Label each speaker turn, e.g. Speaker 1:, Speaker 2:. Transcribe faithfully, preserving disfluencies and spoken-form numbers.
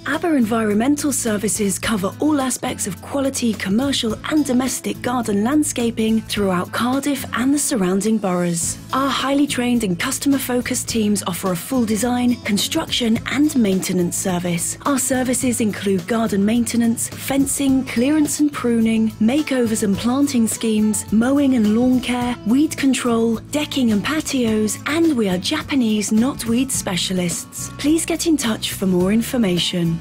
Speaker 1: Aber Enviromental services cover all aspects of quality commercial and domestic garden landscaping throughout Cardiff and the surrounding boroughs. Our highly trained and customer-focused teams offer a full design, construction and maintenance service. Our services include garden maintenance, fencing, clearance and pruning, makeovers and planting schemes, mowing and lawn care, weed control, decking and patios, and we are Japanese knotweed specialists. Please get in touch for more information.